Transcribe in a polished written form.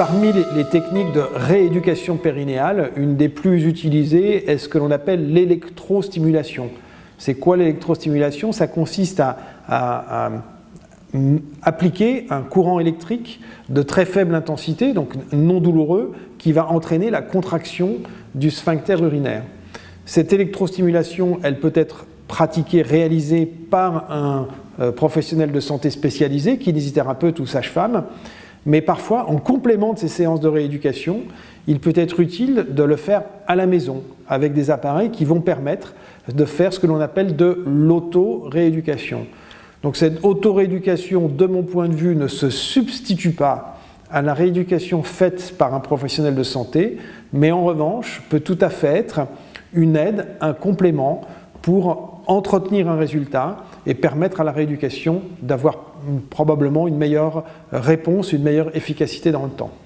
parmi les techniques de rééducation périnéale, une des plus utilisées est ce que l'on appelle l'électrostimulation. C'est quoi l'électrostimulation? Ça consiste à appliquer un courant électrique de très faible intensité, donc non douloureux, qui va entraîner la contraction du sphincter urinaire. Cette électrostimulation, elle peut être pratiquée, réalisée par un professionnel de santé spécialisé, kinésithérapeute ou sage-femme, mais parfois, en complément de ces séances de rééducation, il peut être utile de le faire à la maison, avec des appareils qui vont permettre de faire ce que l'on appelle de l'auto-rééducation. Donc cette auto-rééducation, de mon point de vue, ne se substitue pas à la rééducation faite par un professionnel de santé, mais en revanche peut tout à fait être une aide, un complément pour entretenir un résultat et permettre à la rééducation d'avoir probablement une meilleure réponse, une meilleure efficacité dans le temps.